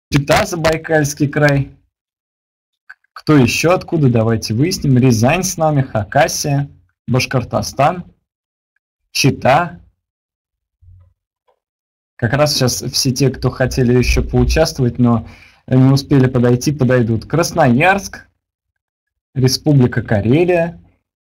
Чита, Забайкальский край. Кто еще откуда? Давайте выясним. Рязань с нами, Хакасия, Башкортостан, Чита. Как раз сейчас все те, кто хотели еще поучаствовать, но не успели подойти, подойдут. Красноярск, Республика Карелия.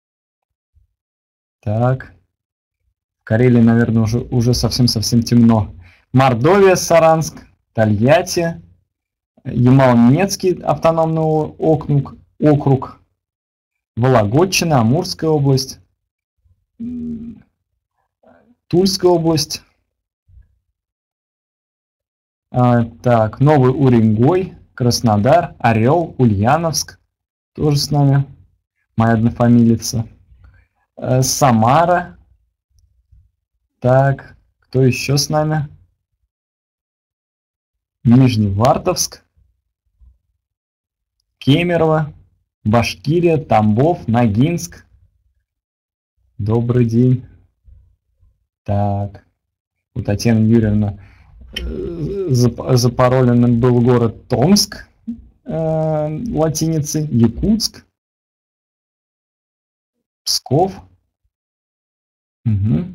Так. В Карелии, наверное, уже совсем-совсем темно. Мордовия, Саранск, Тольятти, Ямало-Ненецкий автономный округ, Вологодчина, Амурская область, Тульская область. Так, Новый Уренгой, Краснодар, Орел, Ульяновск, тоже с нами, моя однофамилица. Самара. Так, кто еще с нами? Нижневартовск, Кемерово, Башкирия, Тамбов, Ногинск. Добрый день. Так, у Татьяны Юрьевны запароленным был город Томск, латиницей, Якутск, Псков. Угу.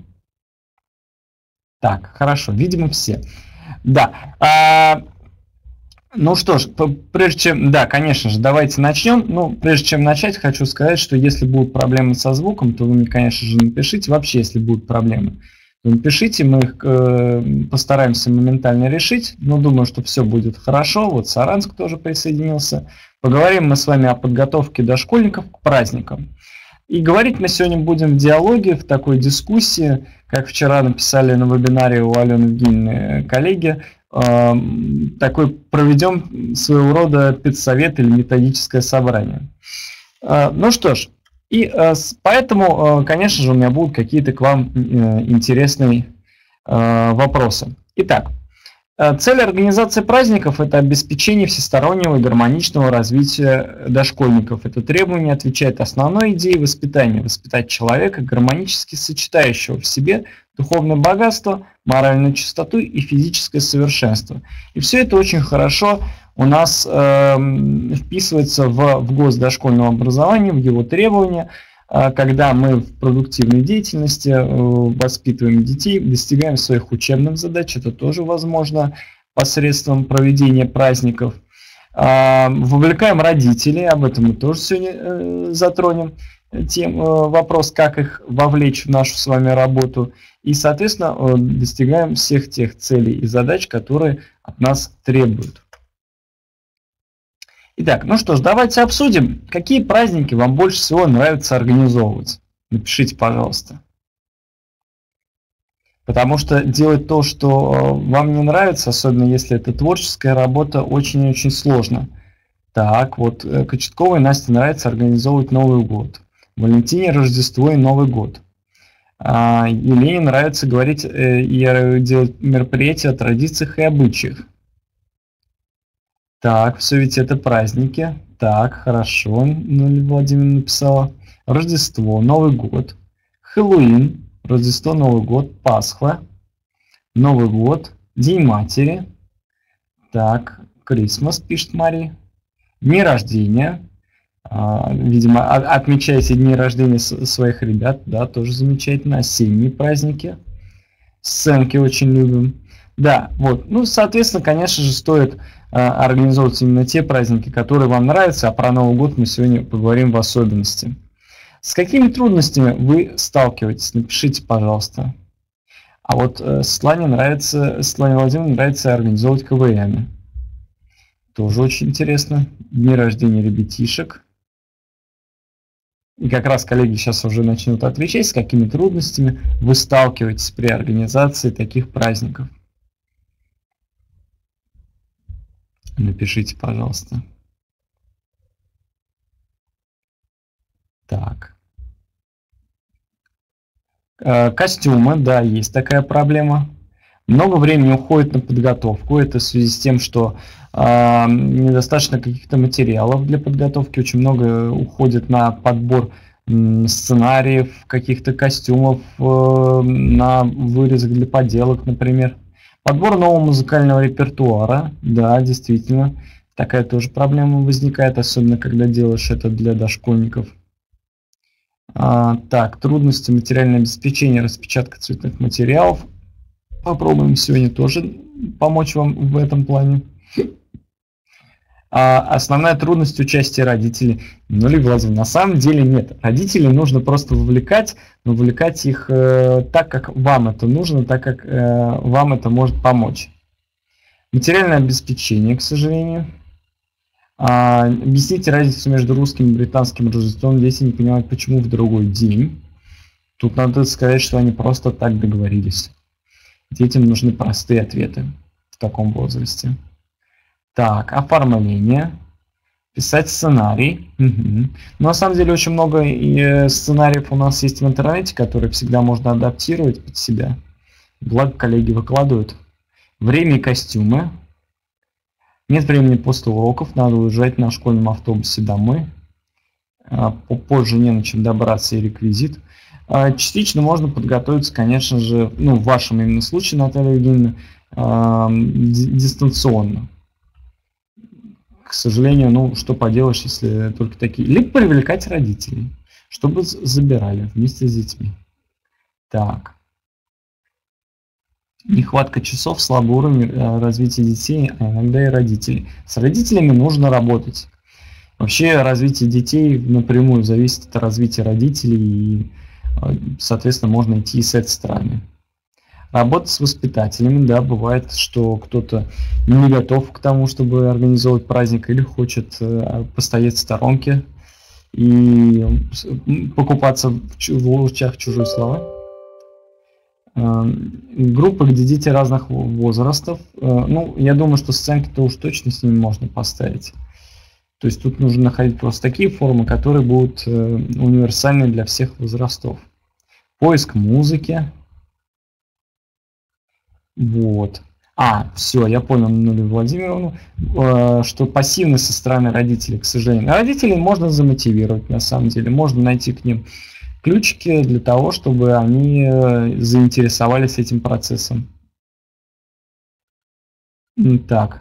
Так, хорошо, видимо, все. Да. Ну что ж, прежде чем... Да, конечно же, давайте начнем. Ну, прежде чем начать, хочу сказать, что если будут проблемы со звуком, то вы мне, конечно же, напишите. Вообще, если будут проблемы, то напишите, мы их постараемся моментально решить. Но думаю, что все будет хорошо. Вот Саранск тоже присоединился. Поговорим мы с вами о подготовке дошкольников к праздникам. И говорить мы сегодня будем в диалоге, в такой дискуссии, как вчера написали на вебинаре у Алены Евгеньевны коллеги, такой проведем своего рода педсовет или методическое собрание. Ну что ж, и поэтому, конечно же, у меня будут какие-то к вам интересные вопросы. Итак, цель организации праздников – это обеспечение всестороннего и гармоничного развития дошкольников. Это требование отвечает основной идее воспитания – воспитать человека, гармонически сочетающего в себе духовное богатство, моральную чистоту и физическое совершенство. И все это очень хорошо у нас вписывается в госдошкольное образование, в его требования, когда мы в продуктивной деятельности воспитываем детей, достигаем своих учебных задач, это тоже возможно посредством проведения праздников. Вовлекаем родителей, об этом мы тоже сегодня затронем вопрос, как их вовлечь в нашу с вами работу. И, соответственно, достигаем всех тех целей и задач, которые от нас требуют. Итак, ну что ж, давайте обсудим, какие праздники вам больше всего нравится организовывать. Напишите, пожалуйста. Потому что делать то, что вам не нравится, особенно если это творческая работа, очень-очень сложно. Так, вот Кочетковой Насте нравится организовывать Новый год. Валентине Рождество и Новый год. Елене нравится говорить и делать мероприятия о традициях и обычаях. Так, все ведь это праздники. Так, хорошо, Владимир написала. Рождество, Новый год, Хэллоуин, Рождество, Новый год, Пасха, Новый год, День матери. Так, Крисмас, пишет Мария. Дни рождения. Видимо, отмечаете дни рождения своих ребят, да, тоже замечательно. Осенние праздники. Сценки очень любим. Да, вот, ну, соответственно, конечно же, стоит организовывать именно те праздники, которые вам нравятся, а про Новый год мы сегодня поговорим в особенности. С какими трудностями вы сталкиваетесь? Напишите, пожалуйста. А вот Светлане Владимировне нравится организовывать КВН. Тоже очень интересно. Дни рождения ребятишек. И как раз коллеги сейчас уже начнут отвечать, с какими трудностями вы сталкиваетесь при организации таких праздников. Напишите, пожалуйста. Так. Костюмы, да, есть такая проблема. Много времени уходит на подготовку. Это в связи с тем, что недостаточно каких-то материалов для подготовки. Очень много уходит на подбор сценариев, каких-то костюмов, на вырезок для поделок, например. Подбор нового музыкального репертуара. Да, действительно, такая тоже проблема возникает, особенно когда делаешь это для дошкольников. Так, трудности материального обеспечения, распечатка цветных материалов. Попробуем сегодня тоже помочь вам в этом плане. Основная трудность участия родителей. Ну, Лилия Владимировна, на самом деле нет. Родителей нужно просто вовлекать, но вовлекать их так, как вам это нужно, так, как вам это может помочь. Материальное обеспечение, к сожалению. Объясните разницу между русским и британским Рождеством. Дети не понимают, почему в другой день. Тут надо сказать, что они просто так договорились. Детям нужны простые ответы в таком возрасте. Так, оформление. Писать сценарий. Угу. Но на самом деле очень много сценариев у нас есть в интернете, которые всегда можно адаптировать под себя. Благо коллеги выкладывают. Время и костюмы. Нет времени после уроков, надо уезжать на школьном автобусе домой. Позже не на чем добраться и реквизит. Частично можно подготовиться, конечно же, ну, в вашем именно случае, Наталья Евгеньевна, дистанционно. К сожалению, ну, что поделаешь, если только такие. Либо привлекать родителей, чтобы забирали вместе с детьми. Так. Нехватка часов, слабый уровень развития детей, а иногда и родителей. С родителями нужно работать. Вообще развитие детей напрямую зависит от развития родителей, и, соответственно, можно идти и с этой стороны. Работа с воспитателями, да, бывает, что кто-то не готов к тому, чтобы организовывать праздник, или хочет постоять в сторонке и покупаться в лучах чужой славы. Группы, где дети разных возрастов. Ну, я думаю, что сценки-то уж точно с ними можно поставить. То есть тут нужно находить просто такие формы, которые будут универсальны для всех возрастов. Поиск музыки. Вот. Все, я понял, Нулю Владимировну, что пассивность со стороны родителей, к сожалению. Родителей можно замотивировать, на самом деле. Можно найти к ним ключики для того, чтобы они заинтересовались этим процессом. Так.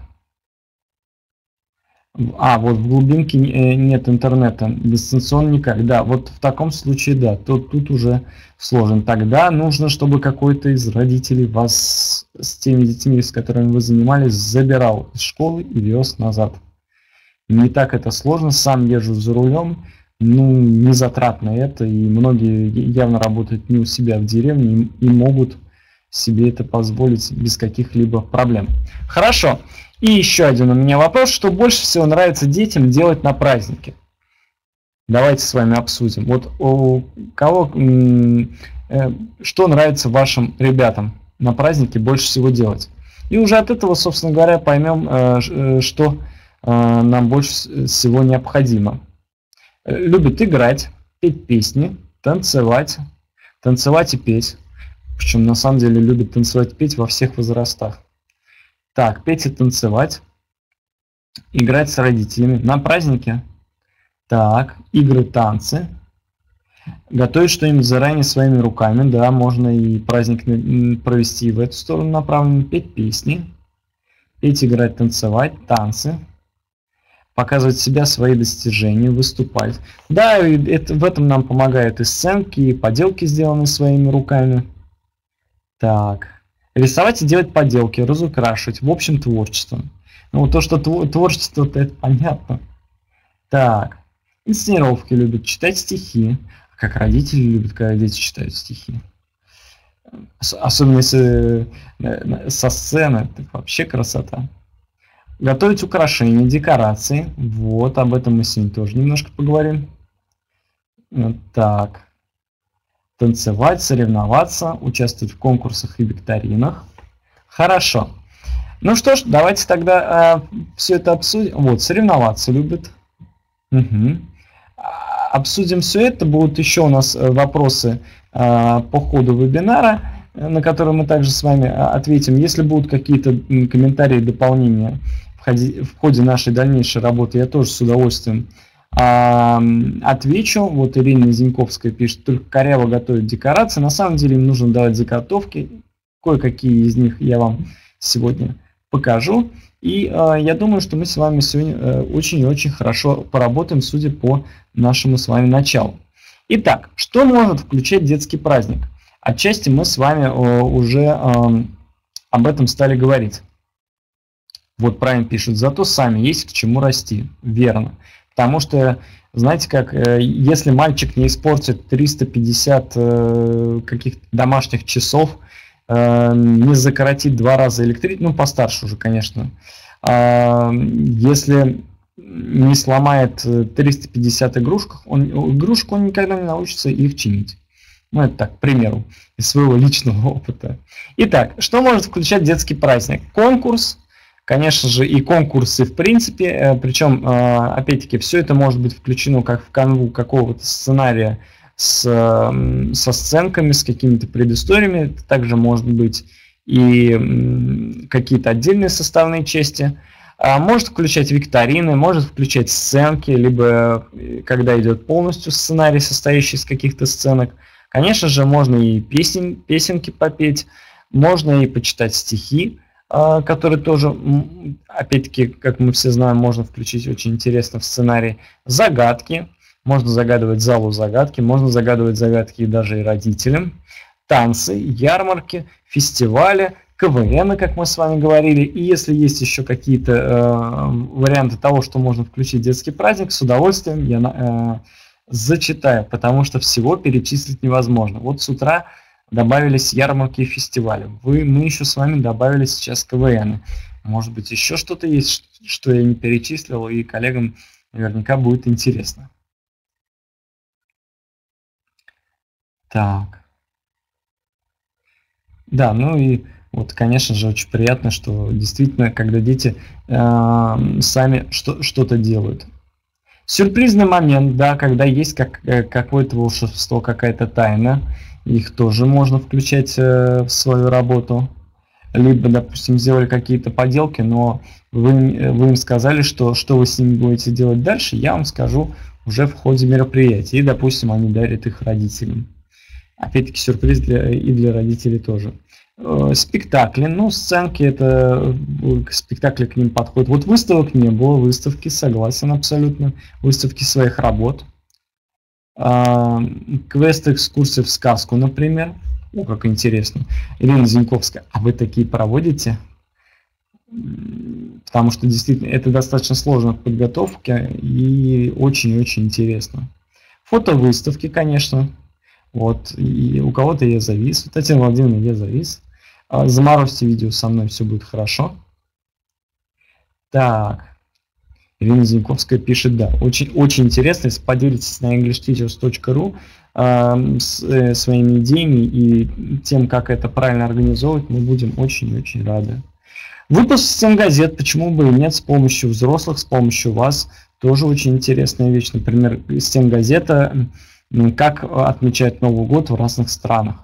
Вот в глубинке нет интернета, дистанционно никак. Да, вот в таком случае, да, тут уже сложно. Тогда нужно, чтобы какой-то из родителей вас с теми детьми, с которыми вы занимались, забирал из школы и вез назад. Не так это сложно, сам езжу за рулем, ну, не затратно это, и многие явно работают не у себя в деревне и могут себе это позволить без каких-либо проблем. Хорошо. И еще один у меня вопрос, что больше всего нравится детям делать на празднике? Давайте с вами обсудим. Вот у кого, что нравится вашим ребятам на празднике больше всего делать? И уже от этого, собственно говоря, поймем, что нам больше всего необходимо. Любят играть, петь песни, танцевать и петь. Причем на самом деле любят танцевать и петь во всех возрастах. Так, петь и танцевать, играть с родителями на празднике. Так, игры, танцы, готовить что-нибудь заранее своими руками, да, можно и праздник провести в эту сторону направленно, петь песни, петь, играть, танцевать, танцы, показывать себя, свои достижения, выступать. Да, в этом нам помогают и сценки, и поделки, сделанные своими руками. Так. Рисовать и делать поделки, разукрашивать, в общем, творчеством. Ну, то, что творчество, это понятно. Так. Инсценировки любят, читать стихи. Как родители любят, когда дети читают стихи. Особенно если со сцены, так вообще красота. Готовить украшения, декорации. Вот, об этом мы сегодня тоже немножко поговорим. Так. Танцевать, соревноваться, участвовать в конкурсах и викторинах. Хорошо. Ну что ж, давайте тогда все это обсудим. Вот, соревноваться любят. Угу. Обсудим все это. Будут еще у нас вопросы по ходу вебинара, на которые мы также с вами ответим. Если будут какие-то комментарии, дополнения в ходе нашей дальнейшей работы, я тоже с удовольствием отвечу. Вот Ирина Зиньковская пишет, только коряво готовят декорации. На самом деле им нужно давать заготовки. Кое-какие из них я вам сегодня покажу. И я думаю, что мы с вами сегодня очень и очень хорошо поработаем, судя по нашему с вами началу. Итак, что может включать детский праздник? Отчасти мы с вами уже об этом стали говорить. Вот правильно пишут, зато сами есть к чему расти. Верно. Потому что, знаете как, если мальчик не испортит 350 каких-то домашних часов, не закоротит 2 раза электричество, ну постарше уже, конечно, если не сломает 350 игрушек, он никогда не научится их чинить. Ну это так, к примеру, из своего личного опыта. Итак, что может включать детский праздник? Конкурс. Конечно же, и конкурсы в принципе, причем, опять-таки, все это может быть включено как в канву какого-то сценария со сценками, с какими-то предысториями. Также может быть и какие-то отдельные составные части. Может включать викторины, может включать сценки, либо когда идет полностью сценарий, состоящий из каких-то сценок. Конечно же, можно и песенки попеть, можно и почитать стихи, который тоже, опять-таки, как мы все знаем, можно включить очень интересно в сценарий. Загадки. Можно загадывать залу загадки, можно загадывать загадки даже и родителям. Танцы, ярмарки, фестивали, КВН, как мы с вами говорили. И если есть еще какие-то варианты того, что можно включить в детский праздник, с удовольствием я зачитаю, потому что всего перечислить невозможно. Вот с утра добавились ярмарки и фестивали. Мы еще с вами добавили сейчас КВН. Может быть, еще что-то есть, что я не перечислил, и коллегам наверняка будет интересно. Так. Да, ну и вот, конечно же, очень приятно, что действительно, когда дети сами что-то делают. Сюрпризный момент, да, когда есть какое-то волшебство, какая-то тайна, их тоже можно включать в свою работу. Либо, допустим, сделали какие-то поделки, но вы им сказали, что вы с ними будете делать дальше, я вам скажу уже в ходе мероприятия. И, допустим, они дарят их родителям. Опять-таки сюрприз и для родителей тоже. Спектакли, ну, сценки, это спектакли к ним подходят. Вот выставок не было, выставки, согласен абсолютно. Выставки своих работ. Квесты, экскурсии в сказку, например. О, как интересно. Ирина Зиньковская, а вы такие проводите? Потому что действительно это достаточно сложно в подготовке и очень-очень интересно. Фотовыставки, конечно. Вот, и у кого-то я завис. Татьяна Владимировна, я завис. Заморозьте видео со мной, все будет хорошо. Так. Ирина Зиньковская пишет, да, очень интересно. Если поделитесь на englishteachers.ru своими идеями и тем, как это правильно организовывать, мы будем очень-очень рады. Выпуск стенгазет, почему бы и нет, с помощью взрослых, с помощью вас. Тоже очень интересная вещь. Например, стенгазета, как отмечают Новый год в разных странах.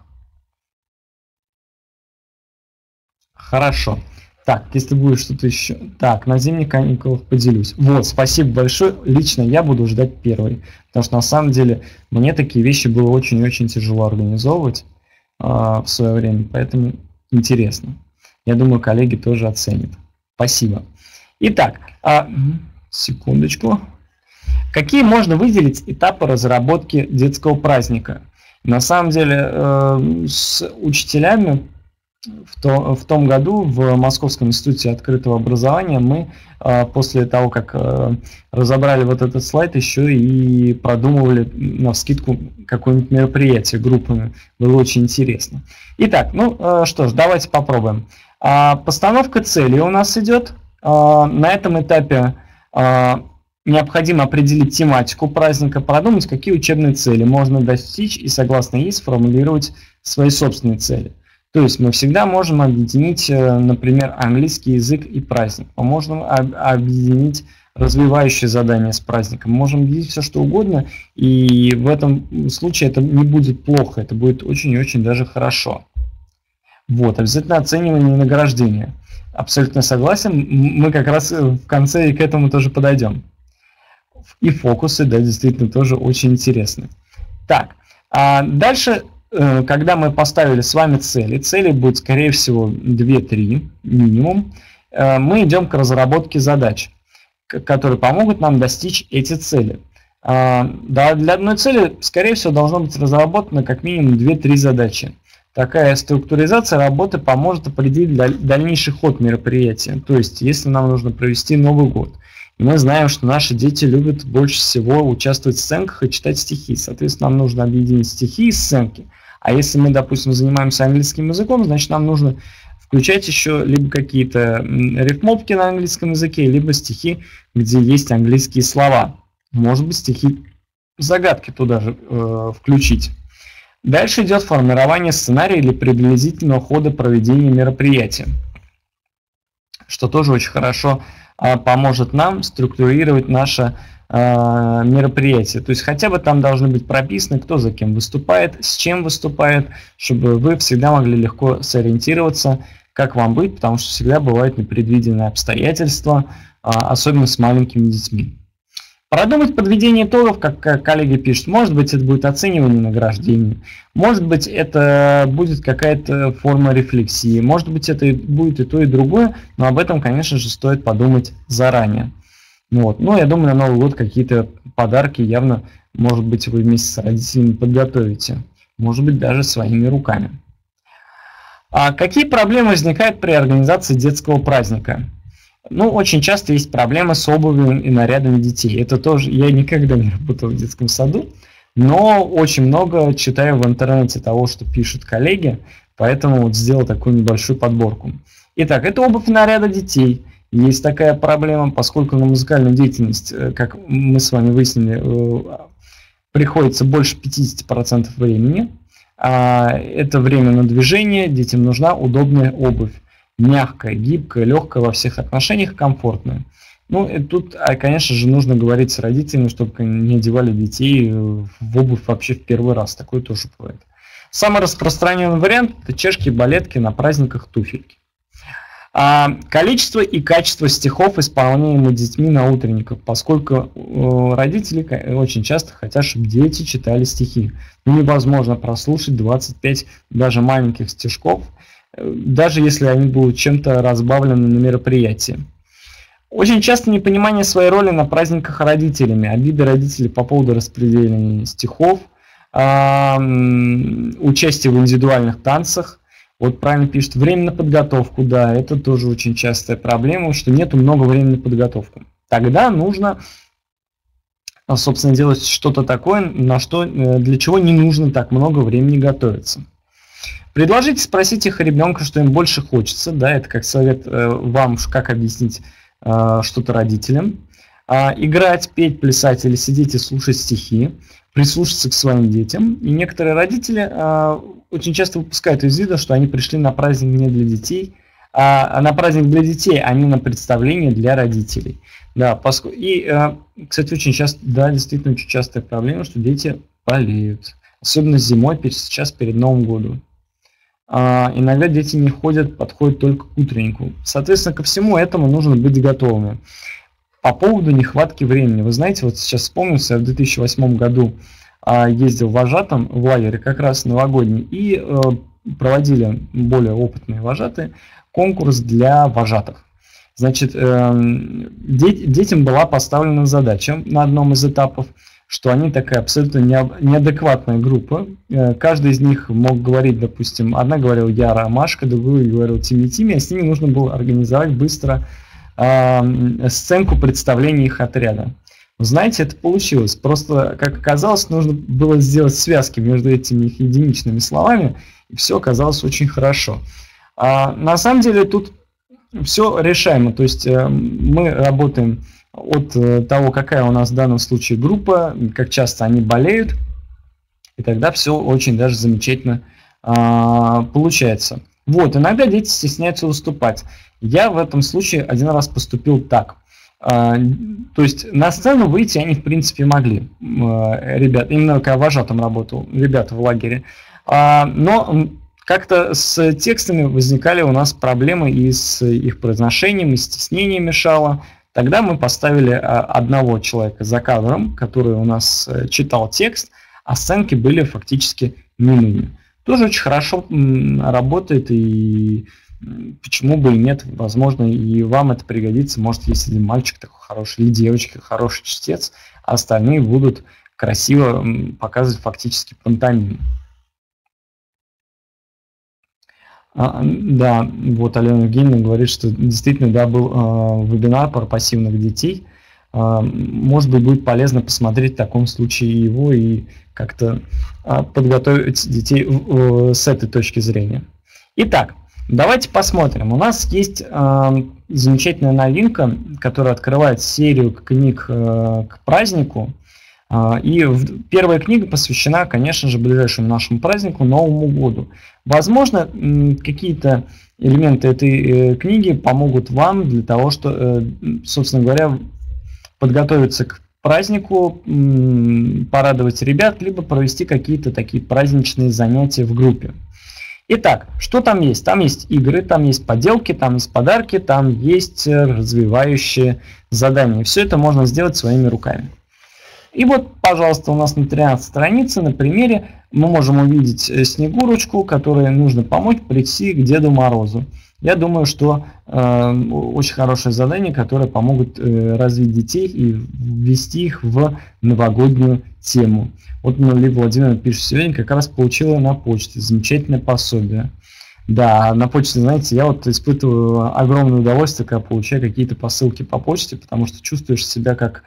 Хорошо. Так, если будет что-то еще. Так, на зимних каникулах поделюсь. Вот, спасибо большое. Лично я буду ждать первый. Потому что на самом деле мне такие вещи было очень-очень тяжело организовывать в свое время. Поэтому интересно. Я думаю, коллеги тоже оценят. Спасибо. Итак, секундочку. Какие можно выделить этапы разработки детского праздника? На самом деле с учителями в том году в Московском институте открытого образования мы после того, как разобрали вот этот слайд, еще и продумывали навскидку какое-нибудь мероприятие группами. Было очень интересно. Итак, ну что ж, давайте попробуем. Постановка целей у нас идет. На этом этапе необходимо определить тематику праздника, продумать, какие учебные цели можно достичь и согласно ей сформулировать свои собственные цели. То есть мы всегда можем объединить, например, английский язык и праздник. Мы можем объединить развивающие задания с праздником. Можем объединить все что угодно, и в этом случае это не будет плохо, это будет очень и очень даже хорошо. Вот, обязательно оценивание и награждение. Абсолютно согласен, мы как раз в конце и к этому тоже подойдем. И фокусы, да, действительно тоже очень интересны. Так, а дальше когда мы поставили с вами цели будет, скорее всего, 2-3 минимум, мы идем к разработке задач, которые помогут нам достичь эти цели. Да, для одной цели, скорее всего, должно быть разработано как минимум 2-3 задачи. Такая структуризация работы поможет определить дальнейший ход мероприятия. То есть, если нам нужно провести Новый год, и мы знаем, что наши дети любят больше всего участвовать в сценках и читать стихи. Соответственно, нам нужно объединить стихи и сценки. А если мы, допустим, занимаемся английским языком, значит, нам нужно включать еще либо какие-то рифмовки на английском языке, либо стихи, где есть английские слова. Может быть, стихи-загадки туда же включить. Дальше идет формирование сценария или приблизительного хода проведения мероприятия, что тоже очень хорошо поможет нам структурировать наше мероприятие. То есть хотя бы там должны быть прописаны, кто за кем выступает, с чем выступает, чтобы вы всегда могли легко сориентироваться, как вам быть, потому что всегда бывают непредвиденные обстоятельства, особенно с маленькими детьми. Продумать подведение итогов, как коллеги пишут, может быть, это будет оценивание награждения, может быть, это будет какая-то форма рефлексии, может быть, это будет и то, и другое, но об этом, конечно же, стоит подумать заранее. Вот. Ну, я думаю, на Новый год какие-то подарки явно, может быть, вы вместе с родителями подготовите, может быть, даже своими руками. А какие проблемы возникают при организации детского праздника? Ну, очень часто есть проблемы с обувью и нарядами детей. Это тоже, я никогда не работал в детском саду, но очень много читаю в интернете того, что пишут коллеги, поэтому вот сделал такую небольшую подборку. Итак, это обувь и наряды детей. Есть такая проблема, поскольку на музыкальную деятельность, как мы с вами выяснили, приходится больше 50% времени. Это время на движение, детям нужна удобная обувь. Мягкая, гибкая, легкая во всех отношениях, комфортная. Ну, и тут, конечно же, нужно говорить с родителями, чтобы не одевали детей в обувь вообще в первый раз. Такое тоже бывает. Самый распространенный вариант – это чешки, балетки, на праздниках туфельки. Количество и качество стихов, исполняемых детьми на утренниках, поскольку родители очень часто хотят, чтобы дети читали стихи. Невозможно прослушать 25 даже маленьких стишков, даже если они будут чем-то разбавлены на мероприятии. Очень часто непонимание своей роли на праздниках родителями, обиды родителей по поводу распределения стихов, участие в индивидуальных танцах. Вот правильно пишет, время на подготовку, да, это тоже очень частая проблема, что нету много времени на подготовку. Тогда нужно, собственно, делать что-то такое, для чего не нужно так много времени готовиться. Предложите, спросите их ребенка, что им больше хочется, да, это как совет вам, как объяснить что-то родителям. Играть, петь, плясать или сидеть и слушать стихи, прислушаться к своим детям. И некоторые родители очень часто выпускают из вида, что они пришли на праздник не для детей, а на праздник для детей, а не на представление для родителей. Да, и, кстати, очень часто, да, действительно очень частая проблема, что дети болеют. Особенно зимой, сейчас перед Новым годом. Иногда дети не подходят только к утреннику. Соответственно, ко всему этому нужно быть готовыми. По поводу нехватки времени. Вы знаете, вот сейчас вспомнился, я в 2008 году ездил вожатым в лагере, как раз новогодний, и проводили более опытные вожатые конкурс для вожатых. Значит, детям была поставлена задача на одном из этапов, что они такая абсолютно неадекватная группа. Каждый из них мог говорить, допустим, одна говорила я Ромашка, другую говорил Тими-Тими, а с ними нужно было организовать быстро сценку представления их отряда. Знаете, это получилось. Просто, как оказалось, нужно было сделать связки между этими их единичными словами, и все оказалось очень хорошо. На самом деле тут все решаемо. То есть мы работаем от того, какая у нас в данном случае группа, как часто они болеют, и тогда все очень даже замечательно получается. Вот, иногда дети стесняются выступать. Я в этом случае один раз поступил так. То есть на сцену выйти они в принципе могли, ребят, именно когда вожатым работал, ребята в лагере. Но как-то с текстами возникали у нас проблемы и с их произношением, и стеснение мешало. Тогда мы поставили одного человека за кадром, который у нас читал текст, а сценки были фактически немыми. тоже очень хорошо работает, и почему бы и нет, возможно, и вам это пригодится, может, если мальчик такой хороший, или девочка хороший чтец, а остальные будут красиво показывать фактически пантомиму. Да, вот Алена Евгеньевна говорит, что действительно, да, был вебинар про пассивных детей. Может быть, будет полезно посмотреть в таком случае его и как-то подготовить детей с этой точки зрения. Итак, давайте посмотрим. У нас есть замечательная новинка, которая открывает серию книг к празднику. И первая книга посвящена, конечно же, ближайшему нашему празднику, Новому году. Возможно, какие-то элементы этой книги помогут вам для того, что, собственно говоря, подготовиться к празднику, порадовать ребят, либо провести какие-то такие праздничные занятия в группе. Итак, что там есть? Там есть игры, там есть поделки, там есть подарки, там есть развивающие задания. Все это можно сделать своими руками. И вот, пожалуйста, у нас на 13 странице на примере мы можем увидеть Снегурочку, которой нужно помочь прийти к Деду Морозу. Я думаю, что очень хорошее задание, которое помогут развить детей и ввести их в новогоднюю тему. Вот Лилия Владимировна пишет, сегодня как раз получила на почте замечательное пособие. Да, на почте, знаете, я вот испытываю огромное удовольствие, когда получаю какие-то посылки по почте, потому что чувствуешь себя как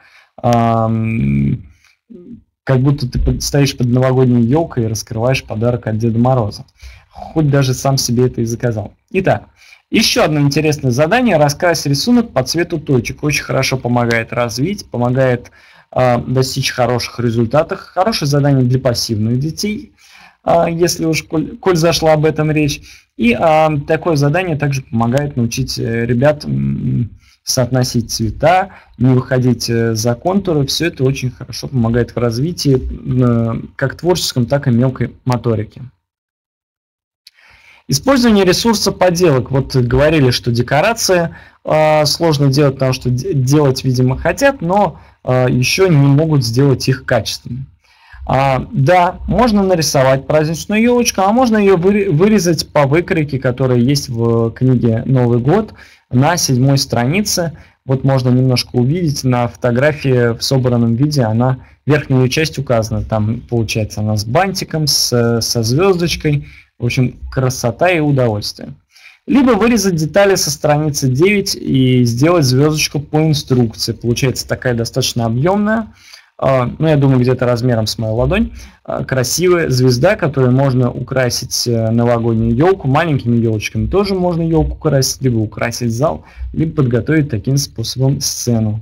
будто ты стоишь под новогодней елкой и раскрываешь подарок от Деда Мороза. Хоть даже сам себе это и заказал. Итак, еще одно интересное задание. Раскрась рисунок по цвету точек. Очень хорошо помогает развить, помогает достичь хороших результатов. Хорошее задание для пассивных детей, если уж коль зашла об этом речь. И такое задание также помогает научить ребят соотносить цвета, не выходить за контуры. Все это очень хорошо помогает в развитии как творческом, так и мелкой моторики. Использование ресурса поделок. Вот говорили, что декорации сложно делать, потому что делать, видимо, хотят, но еще не могут сделать их качественно. Да, можно нарисовать праздничную елочку, а можно ее вырезать по выкройке, которая есть в книге «Новый год» на 7 странице. Вот можно немножко увидеть на фотографии в собранном виде, она верхняя ее часть указана. Там получается она с бантиком, со звездочкой. В общем, красота и удовольствие. Либо вырезать детали со страницы 9 и сделать звездочку по инструкции. Получается такая достаточно объемная, ну я думаю где-то размером с мою ладонь, красивая звезда, которую можно украсить новогоднюю елку. Маленькими елочками тоже можно елку украсить, либо украсить зал, либо подготовить таким способом сцену.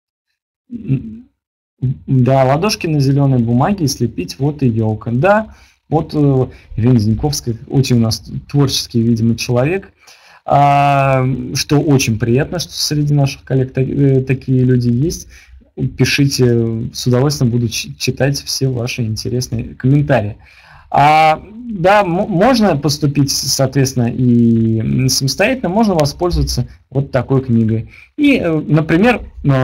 Да, ладошки на зеленой бумаге и слепить, вот и елка. Да, вот Ирина Зиньковская, очень у нас творческий, видимо, человек, что очень приятно, что среди наших коллег такие люди есть. Пишите, с удовольствием буду читать все ваши интересные комментарии. Да, можно поступить, соответственно, и самостоятельно, можно воспользоваться вот такой книгой. И, например,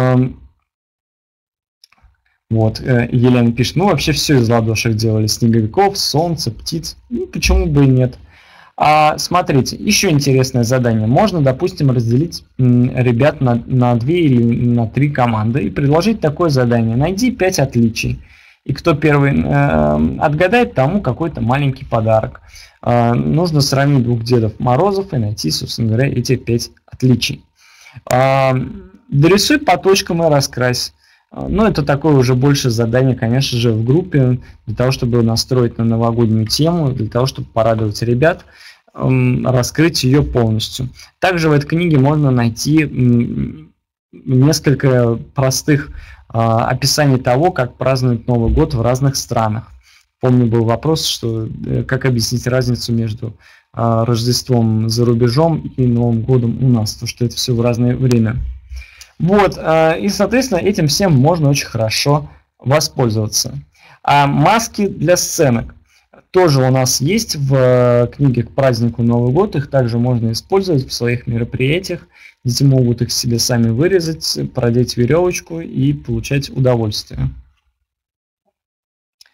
вот, Елена пишет, ну вообще все из ладошек делали, снеговиков, солнце, птиц, ну почему бы и нет. Смотрите, еще интересное задание. Можно, допустим, разделить ребят на 2 или на 3 команды и предложить такое задание. Найди 5 отличий. И кто первый отгадает, тому какой-то маленький подарок. Нужно сравнить 2 Дедов Морозов и найти, собственно говоря, эти 5 отличий. Дорисуй по точкам и раскрась. Ну, это такое уже больше задание, конечно же, в группе, для того, чтобы настроить на новогоднюю тему, для того, чтобы порадовать ребят, раскрыть ее полностью. Также в этой книге можно найти несколько простых описаний того, как празднуют Новый год в разных странах. Помню, был вопрос, что как объяснить разницу между Рождеством за рубежом и Новым годом у нас, то что это все в разное время. Вот, и, соответственно, этим всем можно очень хорошо воспользоваться. Маски для сценок тоже у нас есть в книге к празднику Новый год. Их также можно использовать в своих мероприятиях. Дети могут их себе сами вырезать, продеть веревочку и получать удовольствие.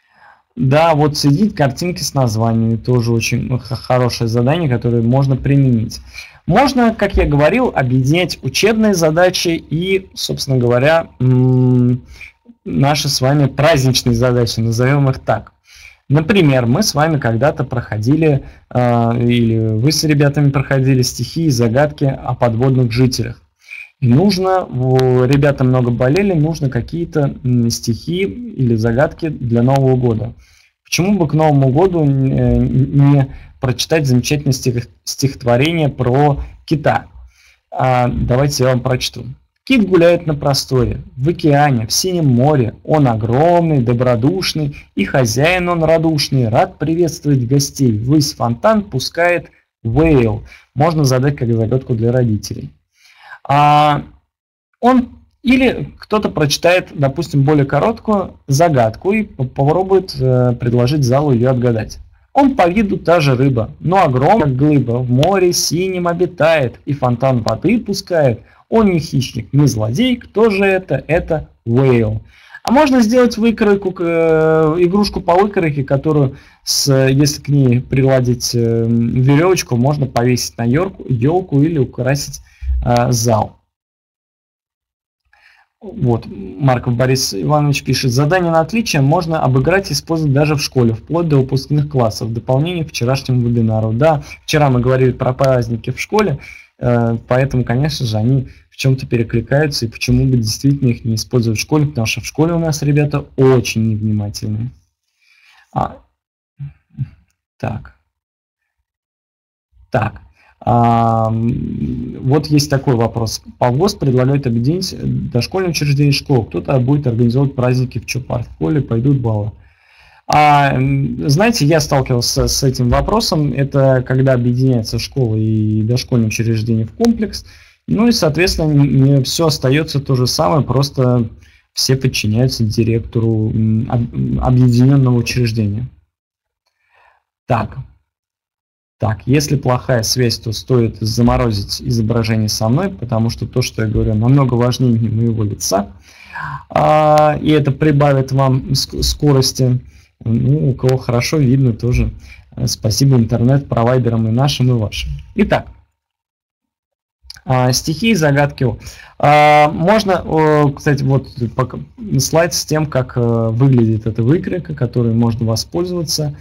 Да, вот сидит картинки с названиями, тоже очень хорошее задание, которое можно применить. Можно, как я говорил, объединять учебные задачи и, собственно говоря, наши с вами праздничные задачи, назовем их так. Например, мы с вами когда-то проходили, или вы с ребятами проходили стихи и загадки о подводных жителях. И нужно, ребята много болели, нужно какие-то стихи или загадки для Нового года. Почему бы к Новому году не прочитать замечательное стихотворение про кита? Давайте я вам прочту. Кит гуляет на просторе, в океане, в синем море. Он огромный, добродушный, и хозяин он радушный, рад приветствовать гостей. Ввысь фонтан пускает whale. Можно задать как загадку для родителей. Или кто-то прочитает, допустим, более короткую загадку и попробует предложить залу ее отгадать. Он по виду та же рыба, но огромная как глыба, в море синим обитает и фонтан воды пускает. Он не хищник, не злодей, кто же это? Это whale. А можно сделать выкройку, игрушку по выкройке, которую, если к ней приладить веревочку, можно повесить на елку или украсить зал. Вот, Марков Борис Иванович пишет, задание на отличие можно обыграть и использовать даже в школе, вплоть до выпускных классов, в дополнение к вчерашнему вебинару. Да, вчера мы говорили про праздники в школе, поэтому, конечно же, они в чем-то перекликаются, и почему бы действительно их не использовать в школе, потому что в школе у нас ребята очень невнимательные. Вот есть такой вопрос. Павгос предлагает объединить дошкольные учреждения школ. Кто-то будет организовывать праздники в Чопарт-поле, пойдут баллы. Знаете, я сталкивался с этим вопросом. Это когда объединяются школы и дошкольные учреждения в комплекс. Ну и, соответственно, не все остается то же самое, просто все подчиняются директору объединенного учреждения. Так, если плохая связь, то стоит заморозить изображение со мной, потому что то, что я говорю, намного важнее моего лица. И это прибавит вам скорости. Ну, у кого хорошо видно тоже. Спасибо интернет-провайдерам и нашим, и вашим. Итак, стихи и загадки. Можно, кстати, вот слайд с тем, как выглядит эта выкройка, которой можно воспользоваться.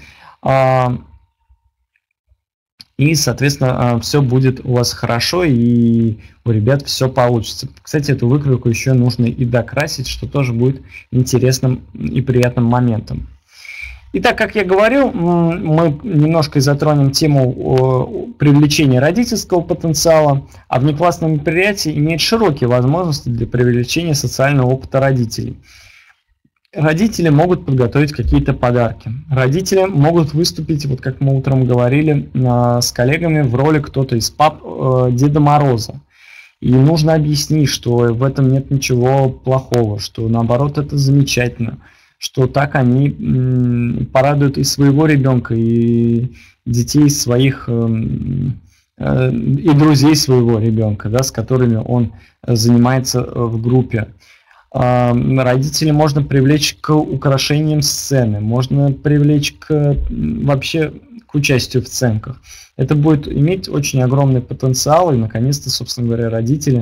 И, соответственно, все будет у вас хорошо, и у ребят все получится. Кстати, эту выкройку еще нужно и докрасить, что тоже будет интересным и приятным моментом. Итак, как я говорил, мы немножко затронем тему привлечения родительского потенциала, а внеклассное мероприятие имеет широкие возможности для привлечения социального опыта родителей. Родители могут подготовить какие-то подарки. Родители могут выступить, вот как мы утром говорили, с коллегами в роли кто-то из пап Деда Мороза. И нужно объяснить, что в этом нет ничего плохого, что наоборот это замечательно, что так они порадуют и своего ребенка, и детей своих, и друзей своего ребенка, да, с которыми он занимается в группе. Родителей можно привлечь к украшениям сцены, можно привлечь вообще к участию в сценках. Это будет иметь очень огромный потенциал, и наконец-то, собственно говоря, родители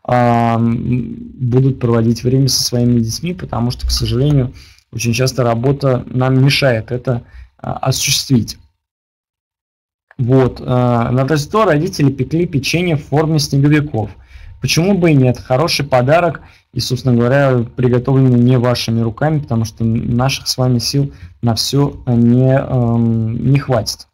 будут проводить время со своими детьми, потому что, к сожалению, очень часто работа нам мешает это осуществить. Вот. На Рождество родители пекли печенье в форме снеговиков. Почему бы и нет? Хороший подарок и, собственно говоря, приготовленный не вашими руками, потому что наших с вами сил на все не хватит.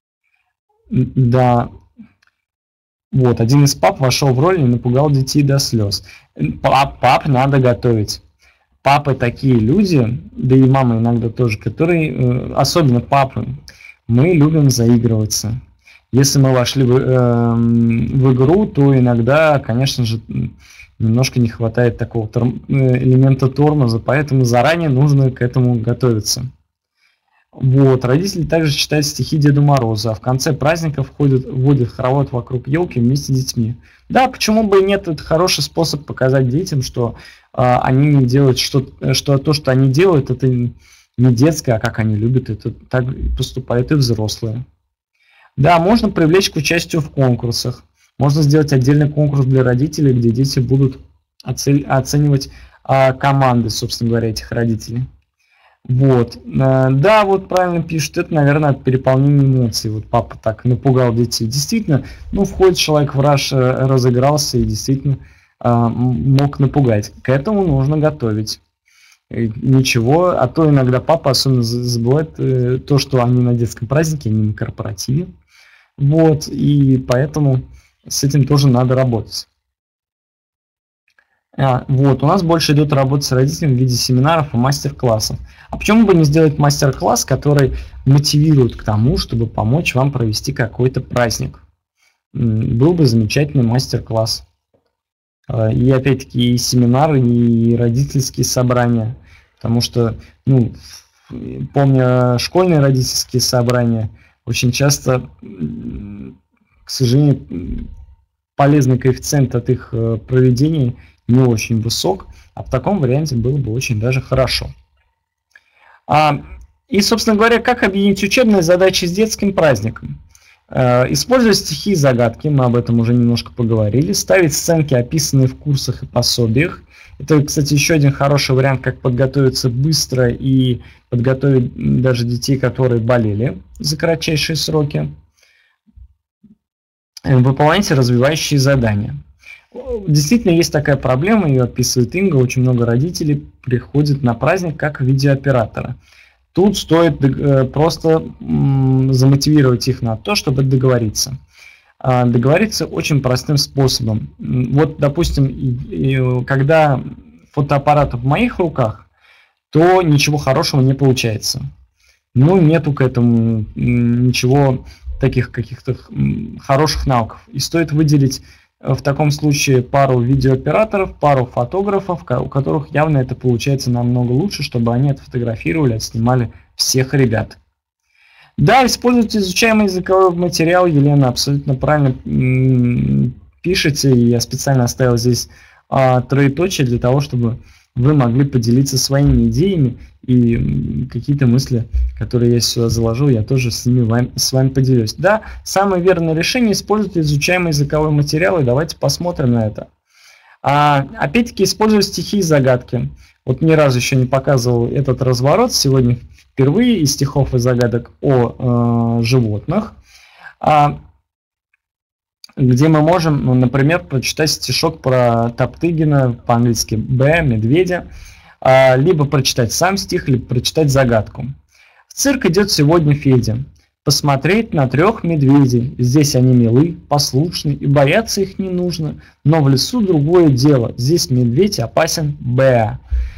Да. Вот, один из пап вошел в роль и напугал детей до слез. Пап надо готовить. Папы такие люди, да и мамы иногда тоже, которые, особенно папы, мы любим заигрываться. Если мы вошли в игру, то иногда, конечно же, немножко не хватает такого элемента тормоза, поэтому заранее нужно к этому готовиться. Вот. Родители также читают стихи Деду Мороза, а в конце праздников вводят хоровод вокруг елки вместе с детьми. Да, почему бы и нет, это хороший способ показать детям, что они не делают, что то, что они делают, это не детское, а как они любят, это так поступают и взрослые. Да, можно привлечь к участию в конкурсах. Можно сделать отдельный конкурс для родителей, где дети будут оценивать команды, собственно говоря, этих родителей. Вот. Да, вот правильно пишут, это, наверное, от переполнения эмоций. Вот папа так напугал детей. Действительно, ну, входит человек в раж, разыгрался и действительно мог напугать. К этому нужно готовить. Ничего, а то иногда папа особенно забывает то, что они на детском празднике, они на корпоративе. Вот, и поэтому с этим тоже надо работать. Вот, у нас больше идет работа с родителями в виде семинаров и мастер-классов. А почему бы не сделать мастер-класс, который мотивирует к тому, чтобы помочь вам провести какой-то праздник? Был бы замечательный мастер-класс. И опять-таки и семинары, и родительские собрания. Потому что, ну, помню школьные родительские собрания, очень часто, к сожалению, полезный коэффициент от их проведения не очень высок, а в таком варианте было бы очень даже хорошо. И, собственно говоря, как объединить учебные задачи с детским праздником? Использовать стихи и загадки, мы об этом уже немножко поговорили, ставить сценки, описанные в курсах и пособиях. Это, кстати, еще один хороший вариант, как подготовиться быстро и подготовить даже детей, которые болели за кратчайшие сроки. Выполняйте развивающие задания. Действительно, есть такая проблема, ее описывает Инга, очень много родителей приходят на праздник как видеооператоры. Тут стоит просто замотивировать их на то, чтобы договориться. Договориться очень простым способом. Вот, допустим, когда фотоаппарат в моих руках, то ничего хорошего не получается. Ну, нету к этому ничего таких каких-то хороших навыков. И стоит выделить в таком случае пару видеооператоров, пару фотографов, у которых явно это получается намного лучше, чтобы они отфотографировали, отснимали всех ребят. Да, используйте изучаемый языковой материал, Елена абсолютно правильно пишете, и я специально оставил здесь троеточие для того, чтобы вы могли поделиться своими идеями и какие-то мысли, которые я сюда заложил, я тоже с вами поделюсь. Да, самое верное решение — использовать изучаемый языковой материал, и давайте посмотрим на это. Опять-таки, использовать стихи и загадки. Вот ни разу еще не показывал этот разворот, сегодня впервые из стихов и загадок о животных, где мы можем, ну, например, прочитать стишок про Топтыгина, по-английски «Б», медведя, либо прочитать сам стих, либо прочитать загадку. В цирк идет сегодня Федя посмотреть на 3 медведей. Здесь они милы, послушны, и бояться их не нужно. Но в лесу другое дело. Здесь медведь опасен, Б.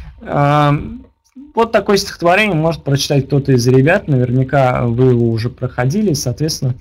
Вот такое стихотворение может прочитать кто-то из ребят. Наверняка вы его уже проходили, соответственно,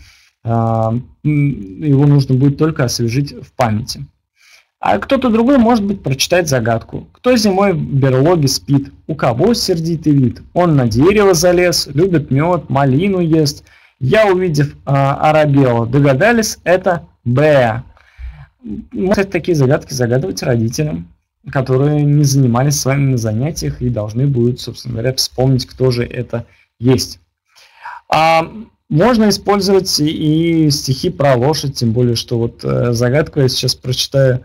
его нужно будет только освежить в памяти. А кто-то другой, может быть, прочитает загадку. Кто зимой в берлоге спит? У кого сердитый вид? Он на дерево залез, любит мед, малину ест. Я, увидев оробела, догадались, это Б. Можно такие загадки загадывать родителям, которые не занимались с вами на занятиях и должны будут, собственно говоря, вспомнить, кто же это есть. Можно использовать и стихи про лошадь, тем более, что вот загадку я сейчас прочитаю,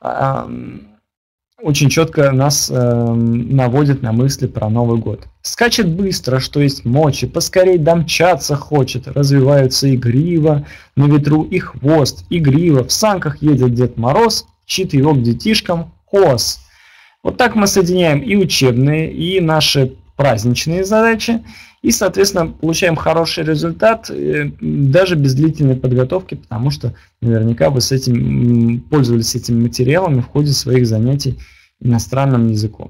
очень четко нас наводит на мысли про Новый год. Скачет быстро, что есть мочи, поскорей домчаться хочет, развиваются игриво, на ветру и хвост, и грива, в санках едет Дед Мороз, мчит его к детишкам коз. Вот так мы соединяем и учебные, и наши праздничные задачи, и, соответственно, получаем хороший результат даже без длительной подготовки, потому что наверняка вы пользовались этими материалами в ходе своих занятий иностранным языком.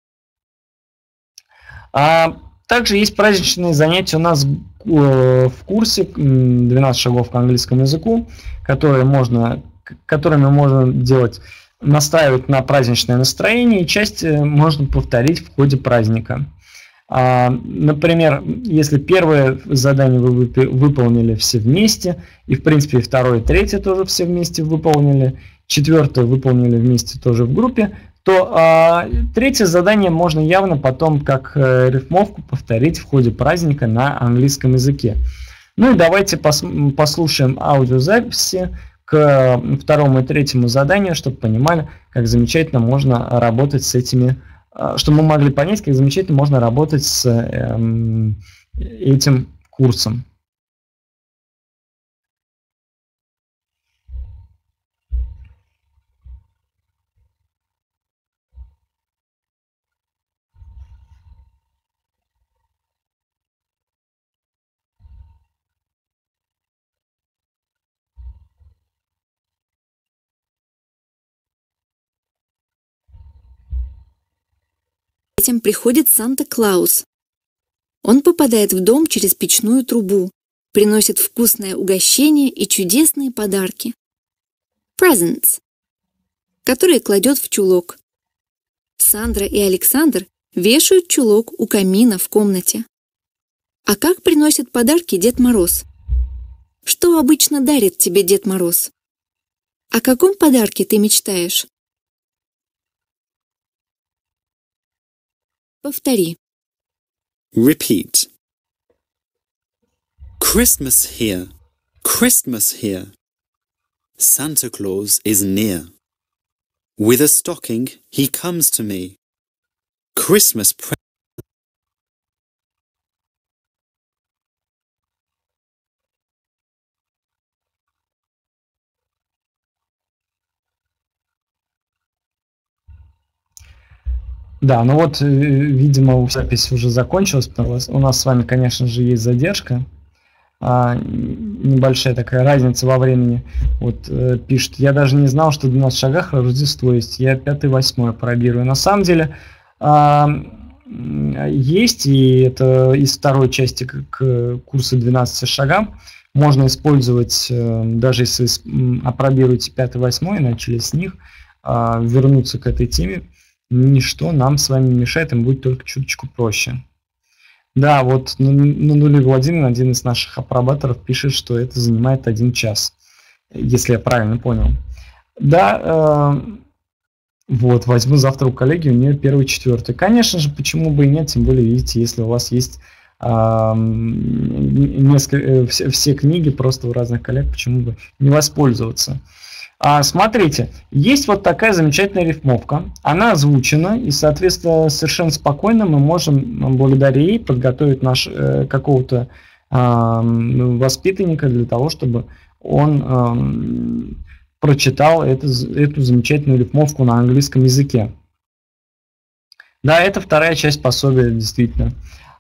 Также есть праздничные занятия у нас в курсе 12 шагов к английскому языку, которыми можно делать, настраивать на праздничное настроение, и часть можно повторить в ходе праздника. Например, если первое задание вы выполнили все вместе, и в принципе второе и третье тоже все вместе выполнили, четвертое выполнили вместе тоже в группе, то третье задание можно явно потом как рифмовку повторить в ходе праздника на английском языке. Ну и давайте послушаем аудиозаписи к второму и третьему заданию, чтобы понимали, как замечательно можно работать с этими, чтобы мы могли понять, как замечательно можно работать с этим курсом. Детям приходит Санта-Клаус. Он попадает в дом через печную трубу, приносит вкусное угощение и чудесные подарки. Presents, которые кладет в чулок. Сандра и Александр вешают чулок у камина в комнате. А как приносит подарки Дед Мороз? Что обычно дарит тебе Дед Мороз? О каком подарке ты мечтаешь? Повтори. Repeat. Christmas here. Christmas here. Santa Claus is near. With a stocking he comes to me. Christmas presents. Да, ну вот, видимо, запись уже закончилась, потому что у нас с вами, конечно же, есть задержка. Небольшая такая разница во времени. Вот пишет, я даже не знал, что в 12 шагах Рождество есть. Я 5-8 пробирую. На самом деле есть, и это из второй части к курсу 12 шагам. Можно использовать, даже если опробируете 5-8 и начали с них, вернуться к этой теме. Ничто нам с вами не мешает, им будет только чуточку проще. Да, вот Нули Владимир, один из наших апробаторов, пишет, что это занимает 1 час, если я правильно понял. Да, вот, возьму завтра у коллеги, у нее 1-4. Конечно же, почему бы и нет, тем более, видите, если у вас есть все книги просто у разных коллег, почему бы не воспользоваться. Смотрите, есть вот такая замечательная рифмовка, она озвучена, и, соответственно, совершенно спокойно мы можем благодаря ей подготовить какого-то воспитанника для того, чтобы он прочитал эту замечательную рифмовку на английском языке. Да, это вторая часть пособия, действительно.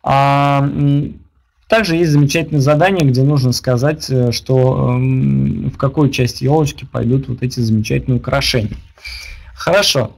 Также есть замечательное задание, где нужно сказать, что в какой части елочки пойдут вот эти замечательные украшения. Хорошо.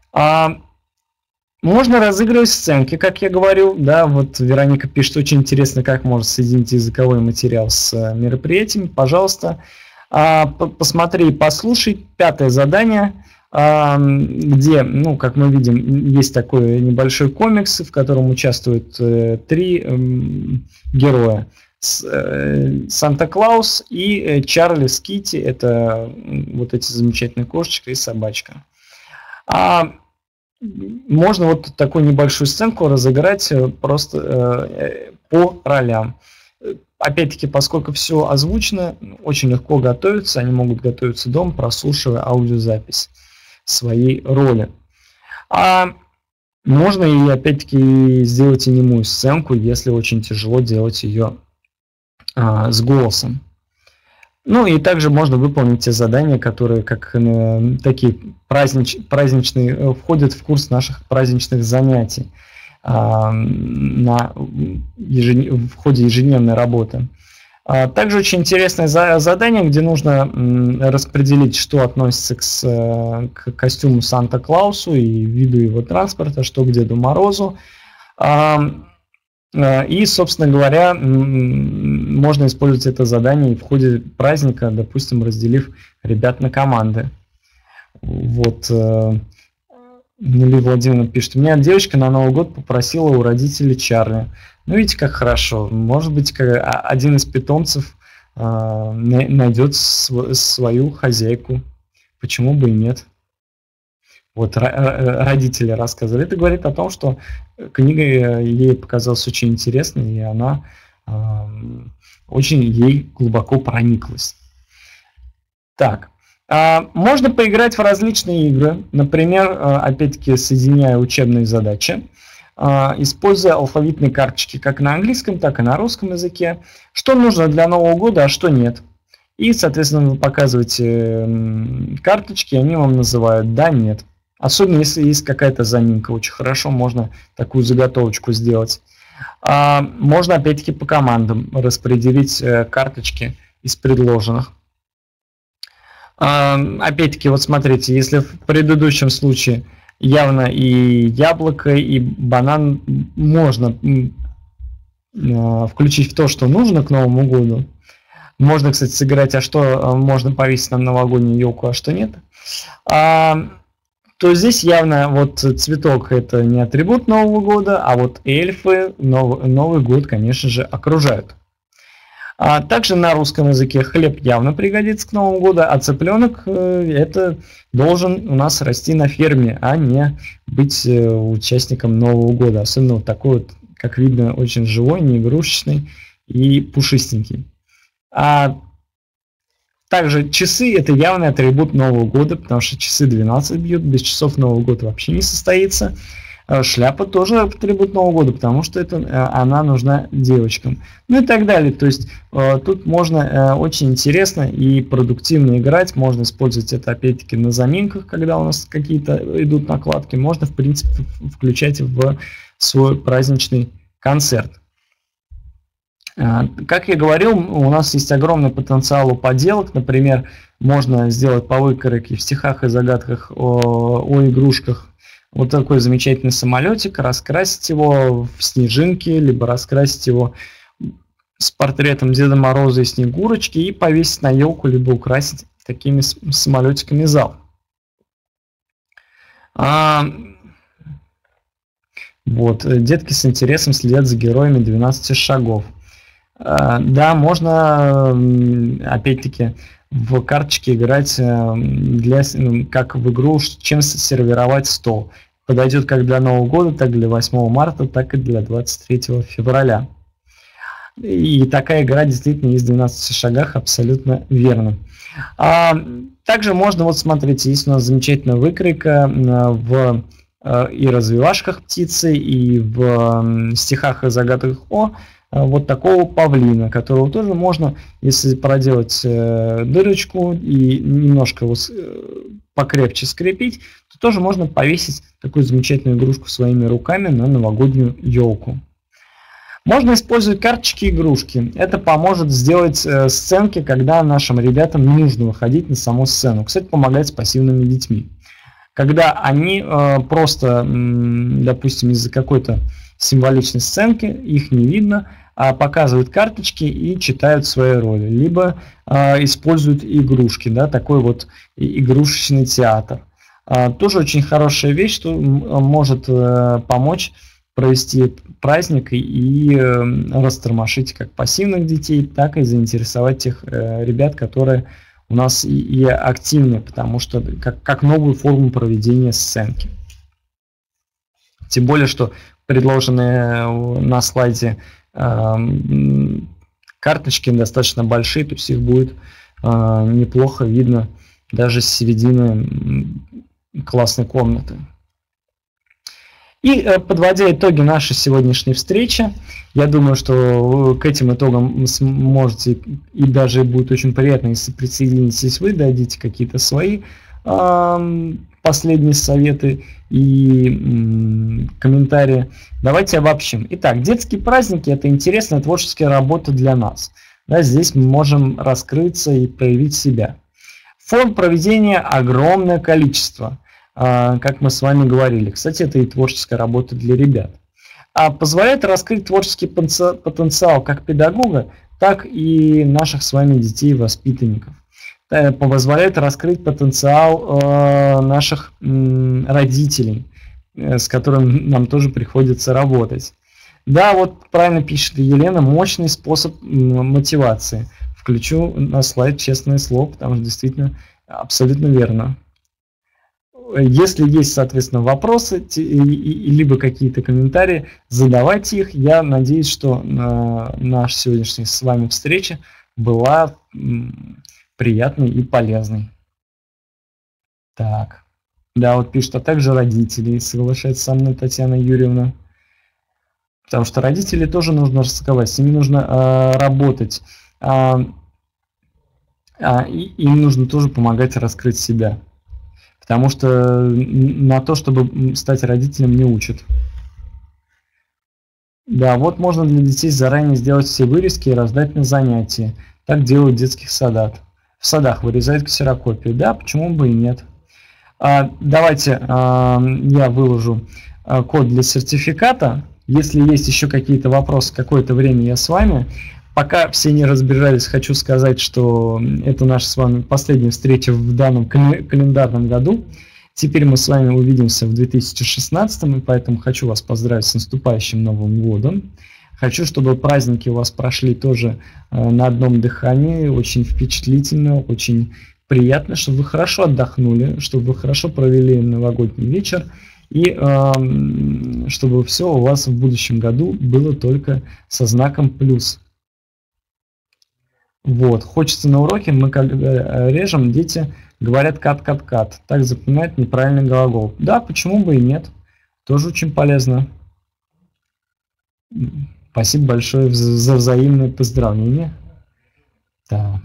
Можно разыгрывать сценки, как я говорю. Да, вот Вероника пишет, очень интересно, как можно соединить языковой материал с мероприятиями. Пожалуйста, посмотри и послушай. 5-е задание, где, ну, как мы видим, есть такой небольшой комикс, в котором участвуют 3 героя. Санта-Клаус и Чарли с Китти, это вот эти замечательные кошечка и собачка. Можно вот такую небольшую сценку разыграть просто по ролям. Опять-таки, поскольку все озвучено, очень легко готовиться, они могут готовиться дома, прослушивая аудиозапись своей роли. Можно и опять-таки сделать и немую сценку, если очень тяжело делать ее с голосом. Ну и также можно выполнить те задания, которые как такие праздничные, входят в курс наших праздничных занятий в ходе ежедневной работы. Также очень интересное задание, где нужно распределить, что относится к костюму Санта-Клаусу и виду его транспорта, что к Деду Морозу. И, собственно говоря, можно использовать это задание в ходе праздника, допустим, разделив ребят на команды. Вот. Нули Владимир пишет, меня девочка на Новый год попросила у родителей Чарли. Ну, видите, как хорошо. Может быть, один из питомцев найдет свою хозяйку. Почему бы и нет? Вот родители рассказывали. Это говорит о том, что книга ей показалась очень интересной, и она очень ей глубоко прониклась. Так, можно поиграть в различные игры, например, опять-таки соединяя учебные задачи, используя алфавитные карточки как на английском, так и на русском языке. Что нужно для Нового года, а что нет. И, соответственно, вы показываете карточки, они вам называют «да», «нет». Особенно, если есть какая-то заминка, очень хорошо можно такую заготовочку сделать. Можно, опять-таки, по командам распределить карточки из предложенных. Опять-таки, вот смотрите, если в предыдущем случае явно и яблоко, и банан можно включить в то, что нужно к Новому году. Можно, кстати, сыграть, а что можно повесить на новогоднюю елку, а что нет. То здесь явно вот цветок это не атрибут Нового года, а вот эльфы Новый год, конечно же, окружают. Также на русском языке хлеб явно пригодится к Новому году, а цыпленок это должен у нас расти на ферме, а не быть участником Нового года. Особенно вот такой вот, как видно, очень живой, не игрушечный и пушистенький. Также часы это явный атрибут Нового года, потому что часы 12 бьют, без часов Новый год вообще не состоится. Шляпа тоже атрибут Нового года, потому что она нужна девочкам. Ну и так далее. То есть тут можно очень интересно и продуктивно играть. Можно использовать это опять-таки на заминках, когда у нас какие-то идут накладки. Можно, в принципе, включать в свой праздничный концерт. Как я говорил, у нас есть огромный потенциал у поделок. Например, можно сделать по выкройке в стихах и загадках о игрушках вот такой замечательный самолетик, раскрасить его в снежинки, либо раскрасить его с портретом Деда Мороза и Снегурочки и повесить на елку, либо украсить такими самолетиками зал. Вот, детки с интересом следят за героями 12 шагов. Да, можно, опять-таки, в карточки играть как в игру, чем сервировать стол. Подойдет как для Нового года, так и для 8 марта, так и для 23 февраля. И такая игра действительно есть в 12 шагах, абсолютно верно. Также можно, вот смотрите, есть у нас замечательная выкройка в и развивашках птицы, и в стихах и загадках вот такого павлина, которого тоже можно, если проделать дырочку и немножко его покрепче скрепить, то тоже можно повесить такую замечательную игрушку своими руками на новогоднюю елку. Можно использовать карточки и игрушки. Это поможет сделать сценки, когда нашим ребятам не нужно выходить на саму сцену. Кстати, помогает с пассивными детьми. Когда они просто, допустим, из-за какой-то символичной сценки, их не видно, показывают карточки и читают свои роли, либо используют игрушки, да, такой вот игрушечный театр. Тоже очень хорошая вещь, что может помочь провести праздник и растормошить как пассивных детей, так и заинтересовать тех ребят, которые у нас и активны, потому что как новую форму проведения сценки. Тем более, что предложенные на слайде карточки достаточно большие, то есть их будет неплохо видно даже с середины классной комнаты. И подводя итоги нашей сегодняшней встречи, я думаю, что к этим итогам сможете, и даже будет очень приятно, если присоединитесь вы, дадите какие-то свои последние советы и комментарии. Давайте обобщим. Итак, детские праздники – это интересная творческая работа для нас. Да, здесь мы можем раскрыться и проявить себя. Форм проведения огромное количество, как мы с вами говорили. Кстати, это и творческая работа для ребят. Позволяет раскрыть творческий потенциал как педагога, так и наших с вами детей и воспитанников. Позволяет раскрыть потенциал наших родителей, с которым нам тоже приходится работать. Да, вот правильно пишет Елена, мощный способ мотивации. Включу на слайд честное слово, потому что действительно абсолютно верно. Если есть, соответственно, вопросы, либо какие-то комментарии, задавайте их. Я надеюсь, что наша сегодняшняя с вами встреча была приятной и полезной. Так. Да, вот пишут, а также родители, соглашается со мной Татьяна Юрьевна. Потому что родителей тоже нужно рассказать, с ними нужно работать. Им нужно тоже помогать раскрыть себя. Потому что на то, чтобы стать родителем, не учат. Да, вот можно для детей заранее сделать все вырезки и раздать на занятия. Так делают в детских садах. В садах вырезают ксерокопию. Да, почему бы и нет. Давайте я выложу код для сертификата. Если есть еще какие-то вопросы, какое-то время я с вами. Пока все не разбежались, хочу сказать, что это наша с вами последняя встреча в данном календарном году. Теперь мы с вами увидимся в 2016, и поэтому хочу вас поздравить с наступающим Новым годом. Хочу, чтобы праздники у вас прошли тоже на одном дыхании, очень впечатлительно, очень приятно, чтобы вы хорошо отдохнули, чтобы вы хорошо провели новогодний вечер, и чтобы все у вас в будущем году было только со знаком плюс. Вот, хочется на уроке, мы когда режем, дети говорят кат-кат-кат, так запоминают неправильный глагол. Да, почему бы и нет, тоже очень полезно. Спасибо большое за взаимное поздравление. Так.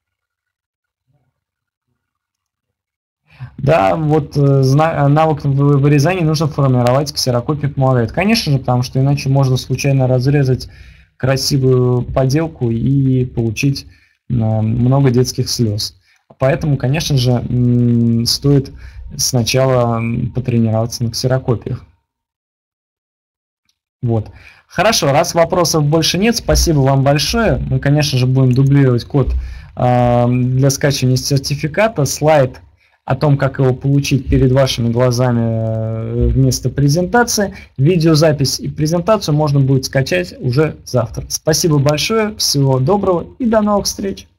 Да, вот навык вырезания нужно формировать, ксерокопия помогает. Конечно же, потому что иначе можно случайно разрезать красивую поделку и получить много детских слез. Поэтому, конечно же, стоит сначала потренироваться на ксерокопиях. Вот. Хорошо, раз вопросов больше нет, спасибо вам большое. Мы, конечно же, будем дублировать код для скачивания сертификата, слайд о том, как его получить перед вашими глазами вместо презентации. Видеозапись и презентацию можно будет скачать уже завтра. Спасибо большое, всего доброго и до новых встреч!